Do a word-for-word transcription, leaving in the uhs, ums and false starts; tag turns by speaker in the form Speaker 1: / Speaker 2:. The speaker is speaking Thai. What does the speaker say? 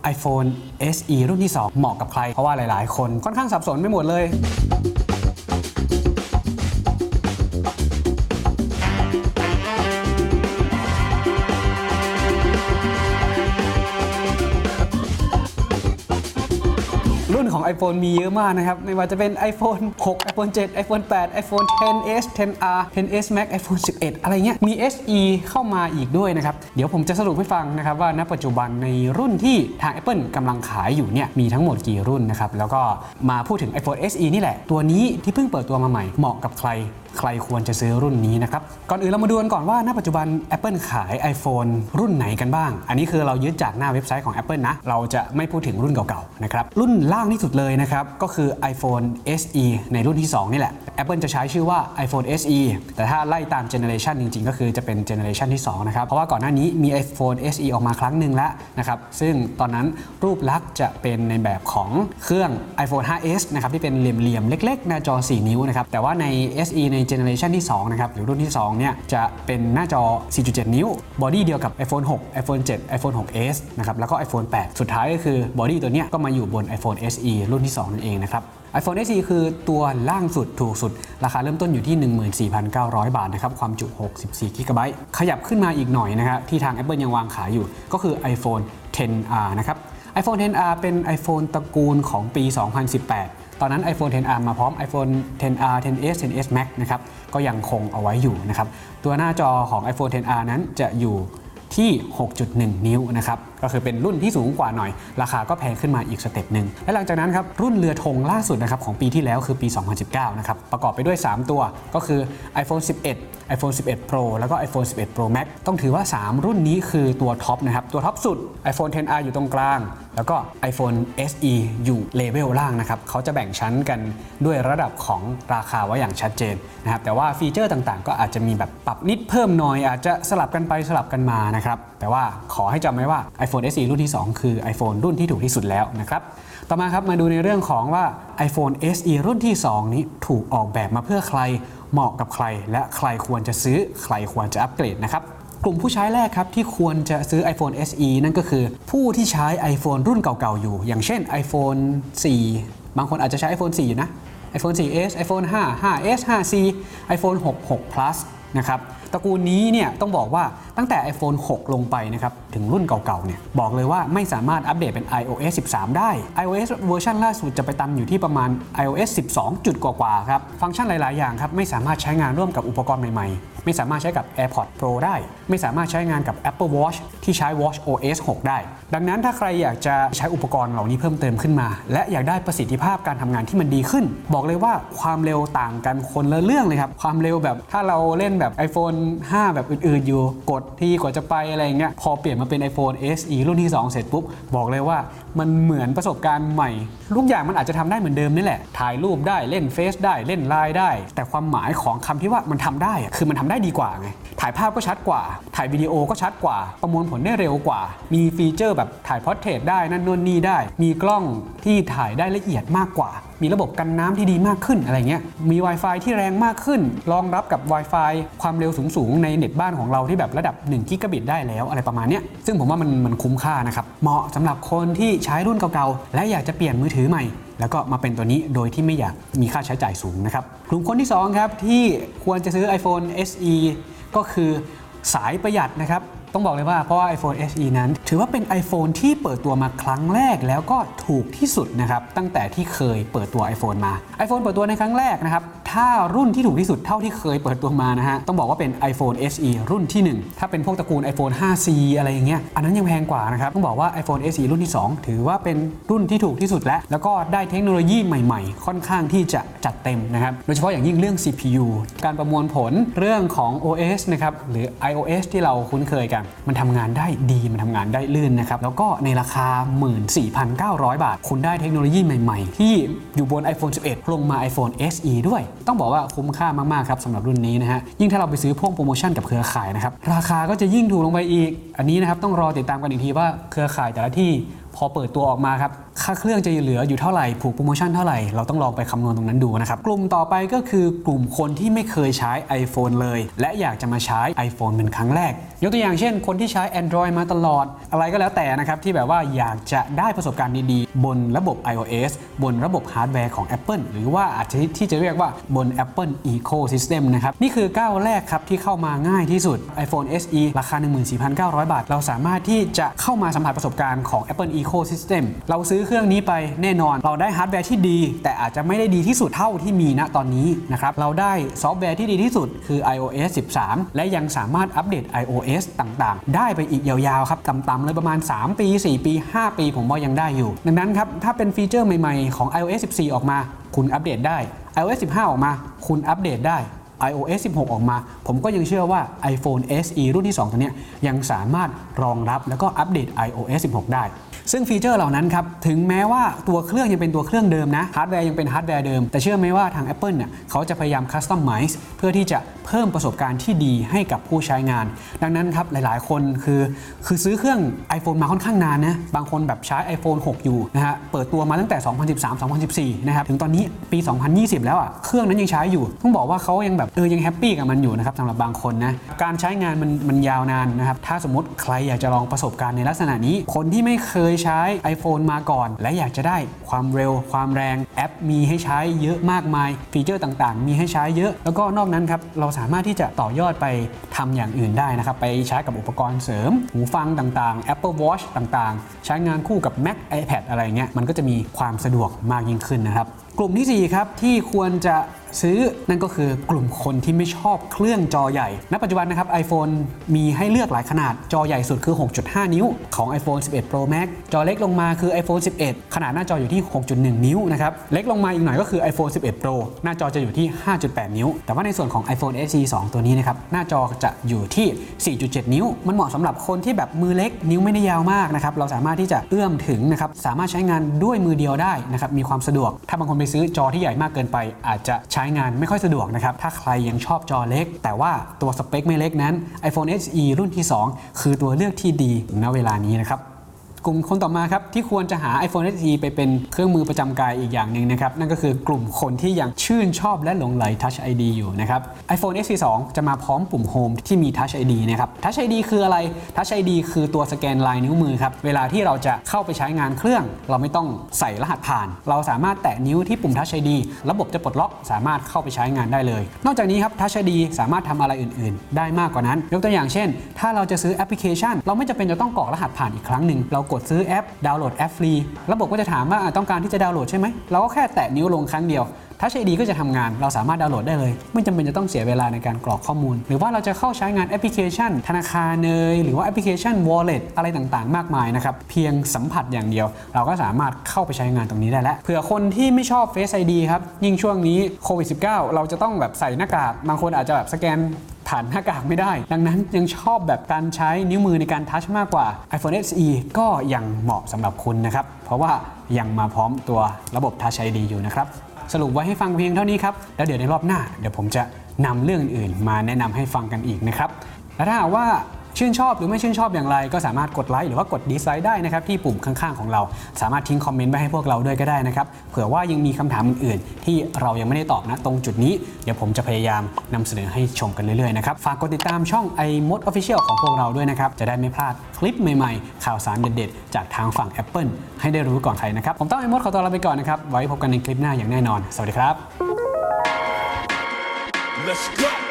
Speaker 1: iPhone เอส อี รุ่นที่สองเหมาะกับใครเพราะว่าหลายๆคนค่อนข้างสับสนไปหมดเลยรุ่นของ iPhone มีเยอะมากนะครับไม่ว่าจะเป็น iPhone หก iPhone เจ็ด iPhone แปด iPhone เท็น เอส เท็น อาร์ เท็น เอส Max iPhone สิบเอ็ด อะไรเงี้ยมี เอส อี เข้ามาอีกด้วยนะครับเดี๋ยวผมจะสรุปให้ฟังนะครับว่าณปัจจุบันในรุ่นที่ทาง Apple กำลังขายอยู่เนี่ยมีทั้งหมดกี่รุ่นนะครับแล้วก็มาพูดถึง iPhone เอส อี นี่แหละตัวนี้ที่เพิ่งเปิดตัวมาใหม่เหมาะกับใครใครควรจะซื้อรุ่นนี้นะครับก่อนอื่นเรามาดูกันก่อนว่าณปัจจุบัน Apple ขาย iPhone รุ่นไหนกันบ้างอันนี้คือเรายึดจากหน้าเว็บไซต์ของ Apple นะเราจะไม่พูดถึงรุ่นเก่าๆนะครับรุ่นล่างที่สุดเลยนะครับก็คือ iPhone เอส อี ในรุ่นที่สองนี่แหละ Apple จะใช้ชื่อว่า iPhone เอส อี แต่ถ้าไล่ตามเจเนอเรชันจริงๆก็คือจะเป็นเจเนอเรชันที่สองนะครับเพราะว่าก่อนหน้านี้มี iPhone เอส อี ออกมาครั้งหนึ่งแล้วนะครับซึ่งตอนนั้นรูปลักษณ์จะเป็นในแบบของเครื่อง iPhone ไฟว์ เอส นะครับที่เป็นเหลี่ยมๆเล็กๆหน้าจอสี่นิ้วนะครับแต่ว่าใน เอส อี ในเจเนอเรชันที่สองนะครับหรือรุ่นที่สองเนี่ยจะเป็นหน้าจอ สี่จุดเจ็ด นิ้วบอดี้เดียวกับ iPhone หก iPhone เจ็ด iPhone หก เอส นะครับแล้วก็ iPhone แปด สุดท้ายก็คือบอดี้ตัวเนี้ยก็มาอยู่บน iPhone เอส อี รุ่นที่สองนั่นเองนะครับ iPhone เอส อี คือตัวล่างสุดถูกสุดราคาเริ่มต้นอยู่ที่ หนึ่งหมื่นสี่พันเก้าร้อย บาทนะครับความจุหกสิบสี่ กิกะไบต์ขยับขึ้นมาอีกหน่อยนะครับที่ทาง Apple ยังวางขายอยู่ก็คือ iPhone เท็น อาร์ นะครับ iPhone เท็น อาร์ เป็น iPhone ตระกูลของปี สองพันสิบแปด ตอนนั้น iPhone เท็น อาร์ มาพร้อม iPhone เท็น อาร์ เท็น เอส เท็น เอส Max นะครับก็ยังคงเอาไว้อยู่นะครับตัวหน้าจอของ iPhone เท็น อาร์ นั้นจะอยู่ที่ หกจุดหนึ่ง นิ้วนะครับก็คือเป็นรุ่นที่สูงกว่าหน่อยราคาก็แพงขึ้นมาอีกสเต็ปหนึ่งและหลังจากนั้นครับรุ่นเรือธงล่าสุดนะครับของปีที่แล้วคือปี สองพันสิบเก้า นะครับประกอบไปด้วยสามตัวก็คือ iPhone สิบเอ็ด iPhone สิบเอ็ด Pro แล้วก็ iPhone สิบเอ็ด Pro Max ต้องถือว่าสามรุ่นนี้คือตัวท็อปนะครับตัวท็อปสุด iPhone เท็น อาร์ อยู่ตรงกลางแล้วก็ iPhone เอส อี อยู่เลเวลล่างนะครับเขาจะแบ่งชั้นกันด้วยระดับของราคาไว้อย่างชัดเจนนะครับแต่ว่าฟีเจอร์ต่างๆก็อาจจะมีแบบปรับนิดเพิ่มหน่อยอาจจะสลับกันไปสลับกันมานะครับแต่ว่าขอให้จำไว้ว่า iPhone เอส อี รุ่นที่สองคือ iPhone รุ่นที่ถูกที่สุดแล้วนะครับต่อมาครับมาดูในเรื่องของว่า iPhone เอส อี รุ่นที่สองนี้ถูกออกแบบมาเพื่อใครเหมาะกับใครและใครควรจะซื้อใครควรจะอัปเกรดนะครับกลุ่มผู้ใช้แรกครับที่ควรจะซื้อ iPhone เอส อี นั่นก็คือผู้ที่ใช้ iPhone รุ่นเก่าๆอยู่อย่างเช่น iPhone สี่ บางคนอาจจะใช้ iPhone สี่อยู่นะ iPhone โฟร์ เอส iPhone ห้า ไฟว์ เอส ไฟว์ ซี iPhone หก หก Plus นะครับตระกูลนี้เนี่ยต้องบอกว่าตั้งแต่ iPhone หก ลงไปนะครับถึงรุ่นเก่าๆเนี่ยบอกเลยว่าไม่สามารถอัปเดตเป็น iOS สิบสาม ได้ iOS เวอร์ชันล่าสุดจะไปตันอยู่ที่ประมาณ iOS สิบสอง จุดกว่าๆครับฟังก์ชันหลายๆอย่างครับไม่สามารถใช้งานร่วมกับอุปกรณ์ใหม่ๆไม่สามารถใช้กับ AirPods Pro ได้ไม่สามารถใช้งานกับ Apple Watch ที่ใช้ Watch โอ เอส หก ได้ดังนั้นถ้าใครอยากจะใช้อุปกรณ์เหล่านี้เพิ่มเติมขึ้นมาและอยากได้ประสิทธิภาพการทำงานที่มันดีขึ้นบอกเลยว่าความเร็วต่างกันคนละเรื่องเลยครับความเร็วแบบถ้าเราเล่นแบบ iPhone ห้า แบบอื่นๆอยู่กดที่กว่าจะไปอะไรเงี้ยพอเปลี่ยนมาเป็น iPhone เอส อี รุ่นที่สองเสร็จปุ๊บบอกเลยว่ามันเหมือนประสบการณ์ใหม่ทุกอย่างมันอาจจะทำได้เหมือนเดิมนี่แหละถ่ายรูปได้เล่นเฟซได้เล่นไลน์ได้แต่ความหมายของคำที่ว่ามันทำได้คือมันทำได้ดีกว่าไงถ่ายภาพก็ชัดกว่าถ่ายวิดีโอก็ชัดกว่าประมวลผลได้เร็วกว่ามีฟีเจอร์แบบถ่ายพอร์เทรตได้นั่นนู่นนี่ได้มีกล้องที่ถ่ายได้ละเอียดมากกว่ามีระบบกันน้ำที่ดีมากขึ้นอะไรเงี้ยมี Wi-Fi ที่แรงมากขึ้นรองรับกับ Wi-Fi ความเร็วสูงๆในเน็ตบ้านของเราที่แบบระดับหนึ่งกิกะบิตได้แล้วอะไรประมาณเนี้ยซึ่งผมว่ามันมันคุ้มค่านะครับเหมาะสำหรับคนที่ใช้รุ่นเก่าๆและอยากจะเปลี่ยนมือถือใหม่แล้วก็มาเป็นตัวนี้โดยที่ไม่อยากมีค่าใช้จ่ายสูงนะครับกลุ่มคนที่สองครับที่ควรจะซื้อ iPhone เอส อี ก็คือสายประหยัดนะครับต้องบอกเลยว่าเพราะว่า iPhone เอส อี นั้นถือว่าเป็น iPhone ที่เปิดตัวมาครั้งแรกแล้วก็ถูกที่สุดนะครับตั้งแต่ที่เคยเปิดตัว iPhone มา iPhone เปิดตัวในครั้งแรกนะครับถ้ารุ่นที่ถูกที่สุดเท่าที่เคยเปิดตัวมานะฮะต้องบอกว่าเป็น iPhone เอส อี รุ่นที่หนึ่งถ้าเป็นพวกตระกูล iPhone ไฟว์ ซี อะไรอย่างเงี้ยอันนั้นยังแพงกว่านะครับต้องบอกว่า iPhone เอส อี รุ่นที่สองถือว่าเป็นรุ่นที่ถูกที่สุดแล้วแล้วก็ได้เทคโนโลยีใหม่ๆค่อนข้างที่จะจัดเต็มนะครับโดยเฉพาะอย่างยิ่งเรื่อง ซี พี ยู การประมวลผลเรื่องของ โอ เอส นะครับหรือ iOS ที่เราคุ้นเคยกันมันทำงานได้ดีมันทำงานได้ลื่นนะครับแล้วก็ในราคา หนึ่งหมื่นสี่พันเก้าร้อย บาทคุณได้เทคโนโลยีใหม่ๆที่อยู่บน iPhone สิบเอ็ด ลงมา iPhone เอส อี ด้วยต้องบอกว่าคุ้มค่ามากๆครับสำหรับรุ่นนี้นะฮะยิ่งถ้าเราไปซื้อพวกโปรโมชั่นกับเครือข่ายนะครับราคาก็จะยิ่งถูกลงไปอีกอันนี้นะครับต้องรอติดตามกันอีกทีว่าเครือข่ายแต่ละที่พอเปิดตัวออกมาครับขค่าเครื่องจะเหลืออยู่เท่าไหร่ผูกโปรโมชั่นเท่าไหร่เราต้องลองไปคำนวณตรงนั้นดูนะครับกลุ่มต่อไปก็คือกลุ่มคนที่ไม่เคยใช้ iPhone เลยและอยากจะมาใช้ iPhone เป็นครั้งแรกยกตัวอย่างเช่นคนที่ใช้ Android มาตลอดอะไรก็แล้วแต่นะครับที่แบบว่าอยากจะได้ประสบการณ์ดีๆบนระบบ iOS บนระบบฮาร์ดแวร์ของ Apple หรือว่าอาจจะที่จะเรียกว่าบน Apple Ecosystem นะครับนี่คือก้าวแรกครับที่เข้ามาง่ายที่สุด iPhone เอส อี ราคา หนึ่งหมื่นสี่พันเก้าร้อย บาทเราสามารถที่จะเข้ามาสัมผัสประสบการณ์ของ Apple Ecosystem เราซื้อเครื่องนี้ไปแน่นอนเราได้ฮาร์ดแวร์ที่ดีแต่อาจจะไม่ได้ดีที่สุดเท่าที่มีณตอนนี้นะครับเราได้ซอฟต์แวร์ที่ดีที่สุดคือ iOS สิบสาม และยังสามารถอัปเดต iOS ต่างๆได้ไปอีกยาวๆครับต่ำๆเลยประมาณสามปีสี่ปีห้าปีผมว่ายังได้อยู่ดังนั้นครับถ้าเป็นฟีเจอร์ใหม่ๆของ iOS สิบสี่ ออกมาคุณอัปเดตได้ iOS สิบห้า ออกมาคุณอัปเดตได้ iOS สิบหก ออกมาผมก็ยังเชื่อว่า iPhone เอส อี รุ่นที่สองตัวนี้ยังสามารถรองรับแล้วก็อัปเดต iOS สิบหก ได้ซึ่งฟีเจอร์เหล่านั้นครับถึงแม้ว่าตัวเครื่องยังเป็นตัวเครื่องเดิมนะฮาร์ดแวร์ยังเป็นฮาร์ดแวร์เดิมแต่เชื่อไหมว่าทาง Apple เนี่ยเขาจะพยายามคัสตอมไมซ์เพื่อที่จะเพิ่มประสบการณ์ที่ดีให้กับผู้ใช้งานดังนั้นครับหลายๆคนคือคือซื้อเครื่อง iPhone มาค่อนข้างนานนะบางคนแบบใช้ iPhone หก อยู่นะฮะเปิดตัวมาตั้งแต่สองพันสิบสาม สองพันสิบสี่นะครับถึงตอนนี้ปีสองพันยี่สิบแล้วอ่ะเครื่องนั้นยังใช้อยู่ต้องบอกว่าเขายังแบบเออยังแฮปปี้กับมันอยู่นะครับสำหรับบางคนนะการใช้งานมันมันยาวนานนะครับถ้าสมมติใครอยากจะลองประสบการณ์ในลักษณะนี้คนที่ไม่เคยใช้ iPhoneมาก่อนและอยากจะได้ความเร็วความแรงแอปมีให้ใช้เยอะมากมายฟีเจอร์ต่างๆมีให้ใช้เยอะแล้วก็นอกนั้นครับเราสามารถที่จะต่อยอดไปทำอย่างอื่นได้นะครับไปใช้กับอุปกรณ์เสริมหูฟังต่างๆ Apple Watch ต่างๆใช้งานคู่กับ Mac iPad อะไรเงี้ยมันก็จะมีความสะดวกมากยิ่งขึ้นนะครับกลุ่มที่สี่ครับที่ควรจะซื้อนั่นก็คือกลุ่มคนที่ไม่ชอบเครื่องจอใหญ่ณปัจจุบันนะครับ iPhone มีให้เลือกหลายขนาดจอใหญ่สุดคือ หกจุดห้า นิ้วของ iPhone สิบเอ็ด Pro Max จอเล็กลงมาคือ iPhone สิบเอ็ด ขนาดหน้าจออยู่ที่ หกจุดหนึ่ง นิ้วนะครับเล็กลงมาอีกหน่อยก็คือ iPhone สิบเอ็ด Pro หน้าจอจะอยู่ที่ ห้าจุดแปด นิ้วแต่ว่าในส่วนของ iPhone เอส อี สอง ตัวนี้นะครับหน้าจอจะอยู่ที่ สี่จุดเจ็ด นิ้วมันเหมาะสำหรับคนที่แบบมือเล็กนิ้วไม่ได้ยาวมากนะครับเราสามารถที่จะเอื้อมถึงนะครับสามารถใช้งานด้วยมือเดียวได้นะครับมีความสะดวกถ้าบางคนไปซื้อจอที่ใหญ่มากเกินไปอาจจะใช้งานไม่ค่อยสะดวกนะครับถ้าใครยังชอบจอเล็กแต่ว่าตัวสเปคไม่เล็กนั้น iPhone เอส อี รุ่นที่สองคือตัวเลือกที่ดีณเวลานี้นะครับกลุ่มคนต่อมาครับที่ควรจะหา iPhone เอส อี ไปเป็นเครื่องมือประจำกายอีกอย่างหนึ่งนะครับนั่นก็คือกลุ่มคนที่ยังชื่นชอบและหลงใหล Touch ไอ ดี อยู่นะครับ iPhone เอส อี สอง จะมาพร้อมปุ่ม Home ที่มี Touch ไอ ดี นะครับ Touch ไอ ดี คืออะไร Touch ไอ ดี คือตัวสแกนลายนิ้วมือครับเวลาที่เราจะเข้าไปใช้งานเครื่องเราไม่ต้องใส่รหัสผ่านเราสามารถแตะนิ้วที่ปุ่ม Touch ไอ ดี ระบบจะปลดล็อกสามารถเข้าไปใช้งานได้เลยนอกจากนี้ครับ Touch ไอ ดี สามารถทำอะไรอื่นๆได้มากกว่านั้นยกตัวอย่างเช่นถ้าเราจะซื้อแอปพลิเคชันเราไม่จำเป็นจะต้องกรอกรหัสผ่านอีกครั้งหนึ่งเรากดซื้อแอปดาวน์โหลดแอปฟรีระบบก็จะถามว่าต้องการที่จะดาวน์โหลดใช่ไหมเราก็แค่แตะนิ้วลงครั้งเดียวTouch ไอ ดี ก็จะทำงานเราสามารถดาวน์โหลดได้เลยไม่จำเป็นจะต้องเสียเวลาในการกรอกข้อมูลหรือว่าเราจะเข้าใช้งานแอปพลิเคชันธนาคารเนยหรือว่าแอปพลิเคชัน Wallet อะไรต่างๆมากมายนะครับเพียงสัมผัสอย่างเดียวเราก็สามารถเข้าไปใช้งานตรงนี้ได้แล้วเผื่อคนที่ไม่ชอบ Face ไอ ดี ครับยิ่งช่วงนี้โควิด สิบเก้า เราจะต้องแบบใส่หน้ากากบางคนอาจจะแบบสแกนผ่านหน้ากากไม่ได้ดังนั้นยังชอบแบบการใช้นิ้วมือในการทัชมากกว่า iPhone เอส อี ก็ยังเหมาะสำหรับคุณนะครับเพราะว่ายังมาพร้อมตัวระบบ Touch ไอ ดี อยู่นะครับสรุปไว้ให้ฟังเพียงเท่านี้ครับแล้วเดี๋ยวในรอบหน้าเดี๋ยวผมจะนำเรื่องอื่นๆมาแนะนำให้ฟังกันอีกนะครับและถ้าหากว่าชื่นชอบหรือไม่ชื่นชอบอย่างไรก็สามารถกดไลค์หรือว่ากดดิสไลค์ได้นะครับที่ปุ่มข้างๆของเราสามารถทิ้งคอมเมนต์ไว้ให้พวกเราด้วยก็ได้นะครับเผื่อว่ายังมีคำถามอื่นๆที่เรายังไม่ได้ตอบนะตรงจุดนี้เดี๋ยวผมจะพยายามนำเสนอให้ชมกันเรื่อยๆนะครับฝากกดติดตามช่อง iMode Official ของพวกเราด้วยนะครับจะได้ไม่พลาดคลิปใหม่ๆข่าวสารเด็ดๆจากทางฝั่ง Apple ให้ได้รู้ก่อนใครนะครับผมต้อง iMode ขอตัวลาไปก่อนนะครับไว้พบกันในคลิปหน้าอย่างแน่นอนสวัสดีครับ Let's go